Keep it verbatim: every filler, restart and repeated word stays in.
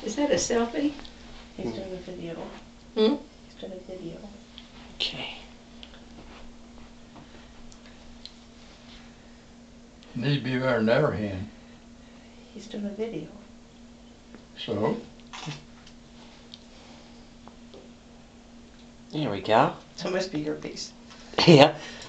Is that a selfie? He's doing a video. Hmm? He's doing a video. Okay. Need to be better than ever, hen. He's doing a video. So, There we go. So it must be your piece. Yeah.